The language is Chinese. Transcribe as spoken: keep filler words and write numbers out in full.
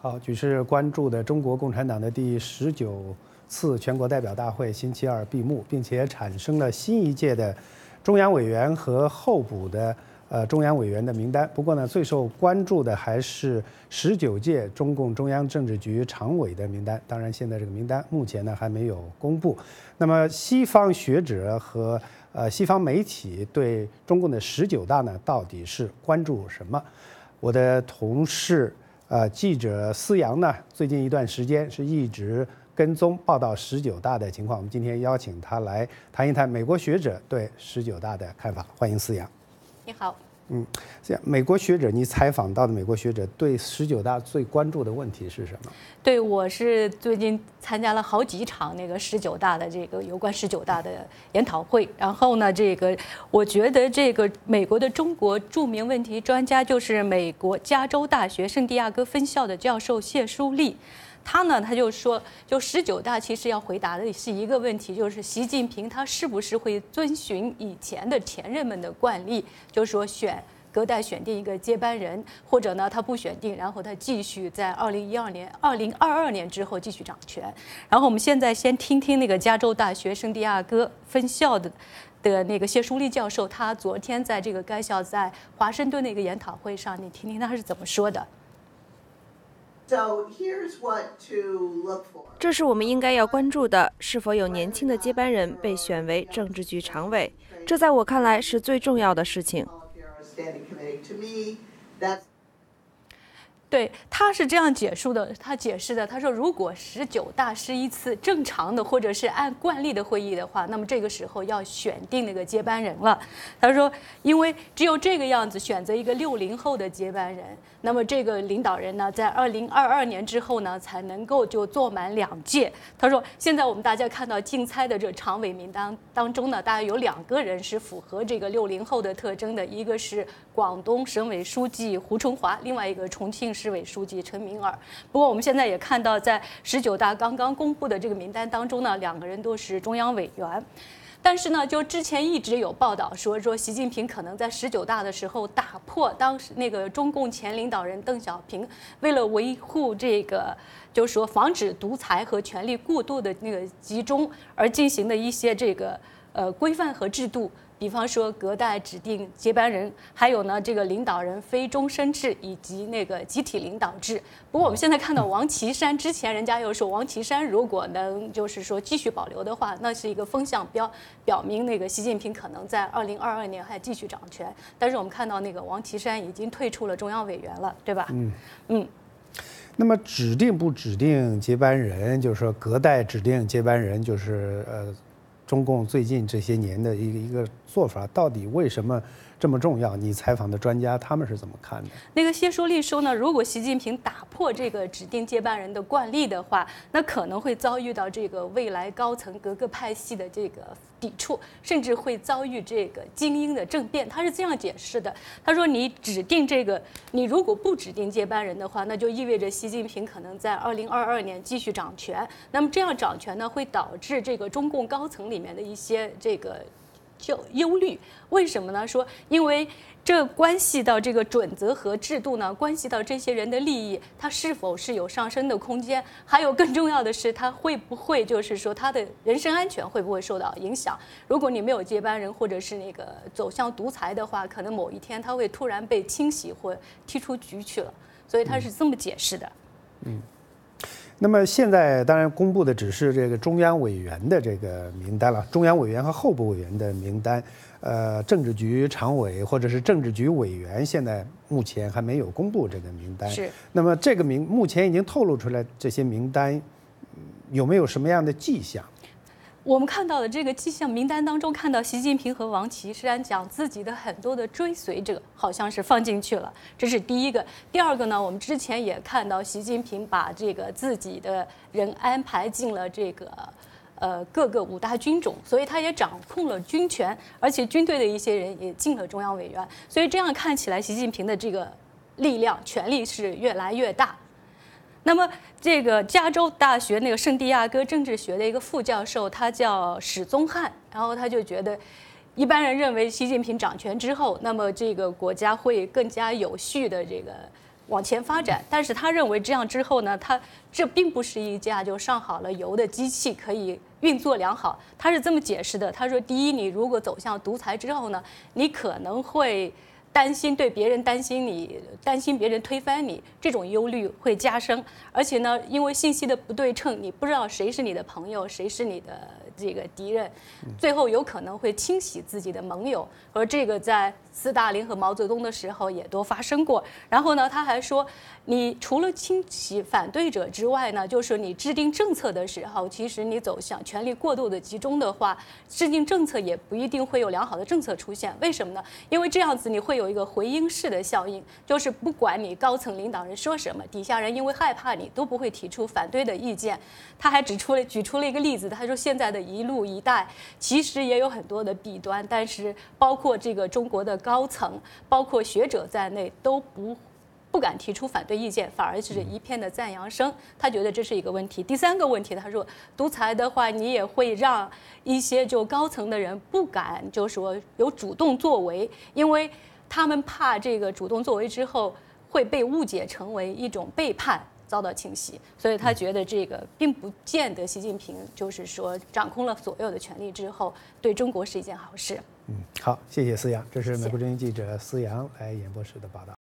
好，举世关注的中国共产党的第十九次全国代表大会星期二闭幕，并且产生了新一届的中央委员和候补的呃中央委员的名单。不过呢，最受关注的还是十九届中共中央政治局常委的名单。当然，现在这个名单目前呢还没有公布。那么，西方学者和呃西方媒体对中共的十九大呢，到底是关注什么？我的同事。呃，记者思阳呢，最近一段时间是一直跟踪报道十九大的情况。我们今天邀请他来谈一谈美国学者对十九大的看法。欢迎思阳。 你好。 嗯，这样，美国学者，你采访到的美国学者对十九大最关注的问题是什么？ 对，我是最近参加了好几场那个十九大的这个有关十九大的研讨会，然后呢，这个我觉得这个美国的中国著名问题专家就是美国加州大学圣地亚哥分校的教授谢舒丽。他呢，他就说，就十九大其实要回答的是一个问题，就是习近平他是不是会遵循以前的前任们的惯例，就是说选隔代选定一个接班人，或者呢他不选定，然后他继续在二零一二年、二零二二年之后继续掌权。然后我们现在先听听那个加州大学圣地亚哥分校的。的那个谢舒丽教授，他昨天在这个该校在华盛顿的一个研讨会上，你听听他是怎么说的。 这是我们应该要关注的，是否有年轻的接班人被选为政治局常委，这在我看来是最重要的事情。 对，他是这样解述的，他解释的，他说，如果十九大是一次正常的或者是按惯例的会议的话，那么这个时候要选定那个接班人了。他说，因为只有这个样子选择一个六零后的接班人，那么这个领导人呢，在二零二二年之后呢，才能够就做满两届。他说，现在我们大家看到竞猜的这常委名单当中呢，大概有两个人是符合这个六零后的特征的，一个是广东省委书记胡春华，另外一个重庆市委书记陈敏尔。不过我们现在也看到，在十九大刚刚公布的这个名单当中呢，两个人都是中央委员。但是呢，就之前一直有报道说，说习近平可能在十九大的时候打破当时那个中共前领导人邓小平为了维护这个，就是说防止独裁和权力过度的那个集中而进行的一些这个呃规范和制度。比方说隔代指定接班人，还有呢这个领导人非终身制以及那个集体领导制。不过我们现在看到王岐山，之前人家又说王岐山如果能就是说继续保留的话，那是一个风向标，表明那个习近平可能在二零二二年还继续掌权。但是我们看到那个王岐山已经退出了中央委员了，对吧？嗯嗯。 那么指定不指定接班人，就是说隔代指定接班人，就是呃。中共最近这些年的一个一个做法，到底为什么这么重要？你采访的专家他们是怎么看的？ 那个谢舒丽说呢，如果习近平打破这个指定接班人的惯例的话，那可能会遭遇到这个未来高层各个派系的这个抵触，甚至会遭遇这个精英的政变。他是这样解释的，他说你指定这个，你如果不指定接班人的话，那就意味着习近平可能在二零二二年继续掌权。那么这样掌权呢，会导致这个中共高层里面的一些这个就忧虑。为什么呢？说因为这关系到这个准则和制度呢，关系到这些人的利益，它是否是有上升的空间？还有更重要的是，他会不会就是说他的人身安全会不会受到影响？如果你没有接班人，或者是那个走向独裁的话，可能某一天他会突然被清洗或踢出局去了。所以他是这么解释的。 嗯。那么现在当然公布的只是这个中央委员的这个名单了，中央委员和候补委员的名单，呃，政治局常委或者是政治局委员，现在目前还没有公布这个名单。 是。 那么这个名目前已经透露出来，这些名单有没有什么样的迹象？ 我们看到的这个迹象名单当中，看到习近平和王岐山将自己的很多的追随者好像是放进去了，这是第一个。第二个呢，我们之前也看到习近平把这个自己的人安排进了这个呃各个五大军种，所以他也掌控了军权，而且军队的一些人也进了中央委员，所以这样看起来，习近平的这个力量权力是越来越大。那么，这个加州大学那个圣地亚哥政治学的一个副教授，他叫史宗汉，然后他就觉得，一般人认为习近平掌权之后，那么这个国家会更加有序的这个往前发展。但是他认为这样之后呢，他这并不是一架就上好了油的机器可以运作良好。他是这么解释的，他说：第一，你如果走向独裁之后呢，你可能会担心对别人担心你，担心别人推翻你，这种忧虑会加深。而且呢，因为信息的不对称，你不知道谁是你的朋友，谁是你的这个敌人，最后有可能会清洗自己的盟友。而这个在斯大林和毛泽东的时候也都发生过。然后呢，他还说，你除了清洗反对者之外呢，就是你制定政策的时候，其实你走向权力过度的集中的话，制定政策也不一定会有良好的政策出现。为什么呢？因为这样子你会有一个回音式的效应，就是不管你高层领导人说什么，底下人因为害怕你都不会提出反对的意见。他还指出了举出了一个例子，他说现在的一路一带其实也有很多的弊端，但是包括这个中国的高层，包括学者在内都不不敢提出反对意见，反而是一片的赞扬声。他觉得这是一个问题。第三个问题，他说独裁的话，你也会让一些就高层的人不敢就说有主动作为，因为他们怕这个主动作为之后会被误解成为一种背叛，遭到清洗。所以他觉得这个并不见得习近平就是说掌控了所有的权力之后对中国是一件好事。 嗯，好，谢谢思阳，这是美国之音记者思阳来演播室的报道。